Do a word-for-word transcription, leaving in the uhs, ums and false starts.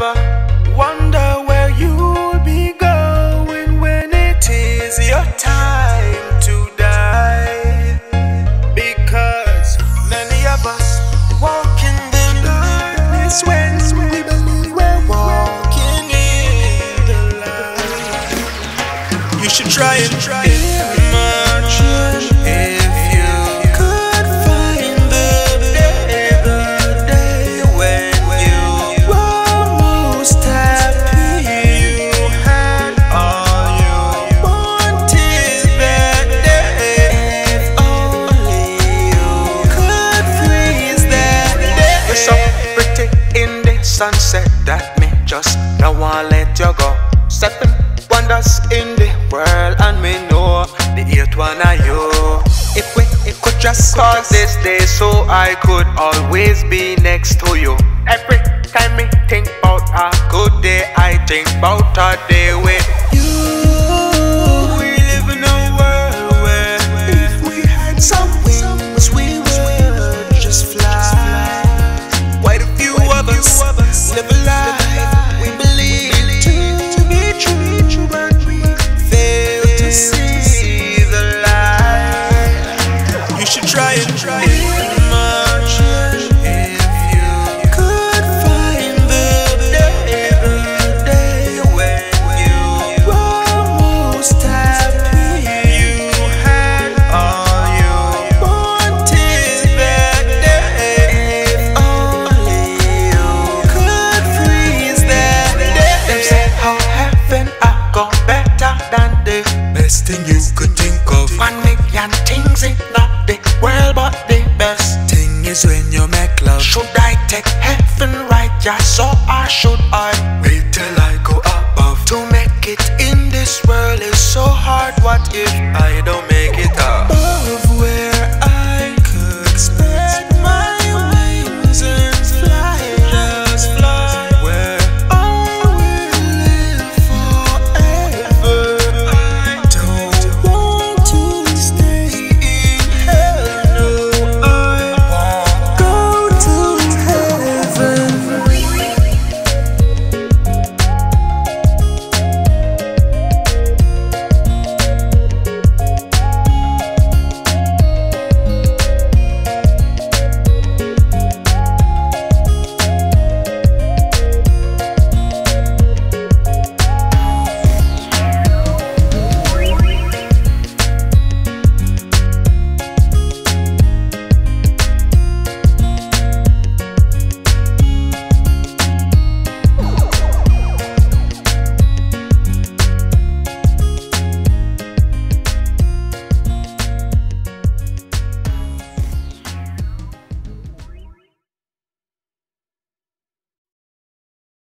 ever wonder where you'll be going when it is your time to die? Because many of us walk in the darkness when we believe we're walking in the light. You should try and try it. Sunset that me just no one let you go. Seven wonders in the world and me know the eighth one are you. If we it could just call this day so I could always be next to you. Every time me think about a good day, I think about a day with you. We live in a world where if we had some wings we would just fly. Quite a few of us live a life we believe to be true, but we fail to see the light. You should try and try it much if you could find the day, the day when you were most happy. You had all you wanted that day. If only you could freeze that day. Them say how heaven I go better than the best thing you could think of. one million things in not the world, but the best Thing is when you make love. should I take heaven right, yeah, so or should I Wait till I go above. to make it in this world is so hard. What if I don't make